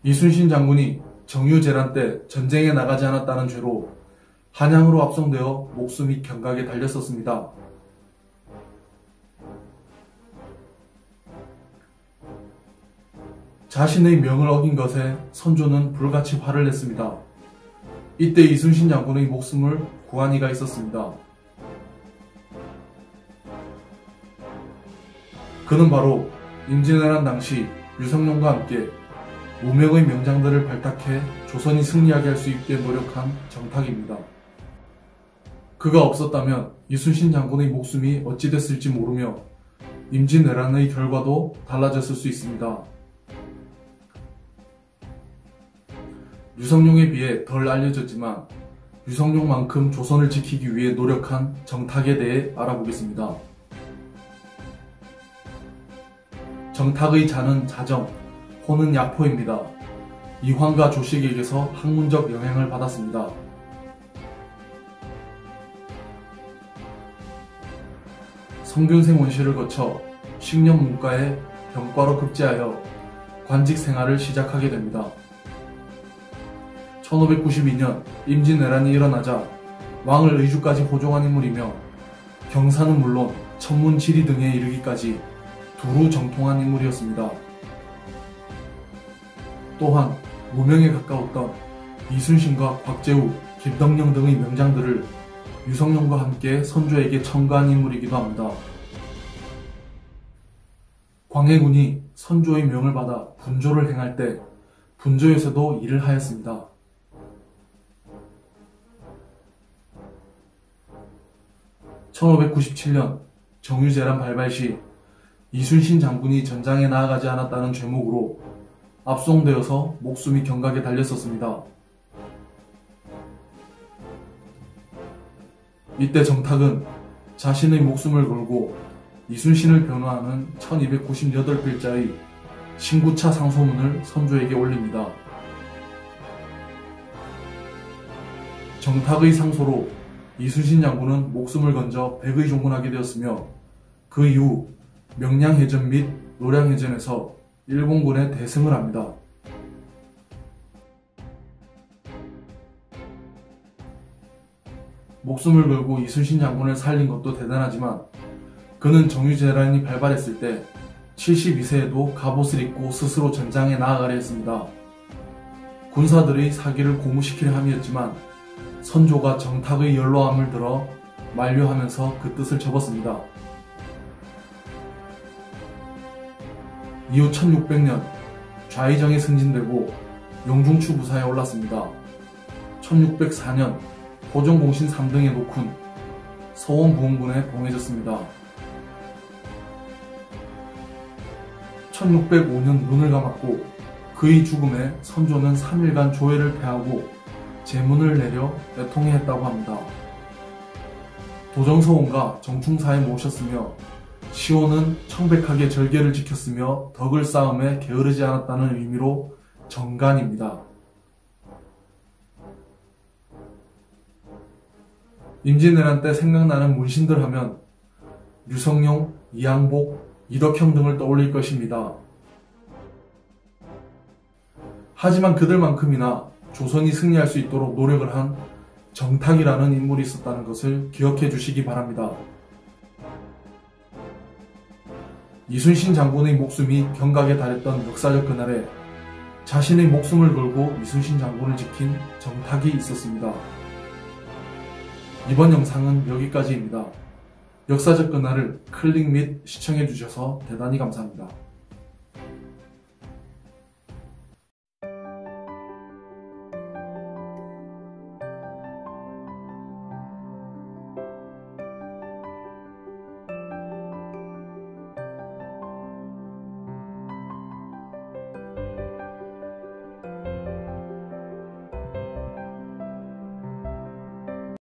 이순신 장군이 정유재란 때 전쟁에 나가지 않았다는 죄로 한양으로 압송되어 목숨이 경각에 달렸었습니다. 자신의 명을 어긴 것에 선조는 불같이 화를 냈습니다. 이때 이순신 장군의 목숨을 구한 이가 있었습니다. 그는 바로 임진왜란 당시 유성룡과 함께 무명의 명장들을 발탁해 조선이 승리하게 할 수 있게 노력한 정탁입니다. 그가 없었다면 이순신 장군의 목숨이 어찌 됐을지 모르며 임진왜란의 결과도 달라졌을 수 있습니다. 유성룡에 비해 덜 알려졌지만 유성룡만큼 조선을 지키기 위해 노력한 정탁에 대해 알아보겠습니다. 정탁의 자는 자정, 호는 야포입니다. 이황과 조식에게서 학문적 영향을 받았습니다. 성균생 원시를 거쳐 식년 문과에 병과로 급제하여 관직 생활을 시작하게 됩니다. 1592년 임진왜란이 일어나자 왕을 의주까지 호종한 인물이며 경사는 물론 천문, 지리 등에 이르기까지 두루 정통한 인물이었습니다. 또한 무명에 가까웠던 이순신과 곽재우, 김덕령 등의 명장들을 유성룡과 함께 선조에게 청가한 인물이기도 합니다. 광해군이 선조의 명을 받아 분조를 행할 때 분조에서도 일을 하였습니다. (1597년) 정유재란 발발 시 이순신 장군이 전장에 나아가지 않았다는 죄목으로 압송되어서 목숨이 경각에 달렸었습니다. 이때 정탁은 자신의 목숨을 걸고 이순신을 변호하는 1298필자의 신구차 상소문을 선조에게 올립니다. 정탁의 상소로 이순신 장군은 목숨을 건져 백의 종군하게 되었으며 그 이후 명량해전 및 노량해전에서 일본군에 대승을 합니다. 목숨을 걸고 이순신 장군을 살린 것도 대단하지만 그는 정유재란이 발발했을 때 72세에도 갑옷을 입고 스스로 전장에 나아가려 했습니다. 군사들의 사기를 고무시키려 함이었지만 선조가 정탁의 연로함을 들어 만류하면서 그 뜻을 접었습니다. 이후 1600년 좌의정에 승진되고 용중추 부사에 올랐습니다. 1604년 호정공신 3등의 노쿤, 서원부원군에 봉해졌습니다. 1605년 눈을 감았고 그의 죽음에 선조는 3일간 조회를 폐하고 제문을 내려 애통해 했다고 합니다. 도정서원과 정충사에 모셨으며 시호는 청백하게 절개를 지켰으며 덕을 쌓음에 게으르지 않았다는 의미로 정간입니다. 임진왜란 때 생각나는 문신들 하면 유성룡, 이항복, 이덕형 등을 떠올릴 것입니다. 하지만 그들만큼이나 조선이 승리할 수 있도록 노력을 한 정탁이라는 인물이 있었다는 것을 기억해 주시기 바랍니다. 이순신 장군의 목숨이 경각에 달했던 역사적 그날에 자신의 목숨을 걸고 이순신 장군을 지킨 정탁이 있었습니다. 이번 영상은 여기까지입니다. 역사적 그날을 클릭 및 시청해 주셔서 대단히 감사합니다.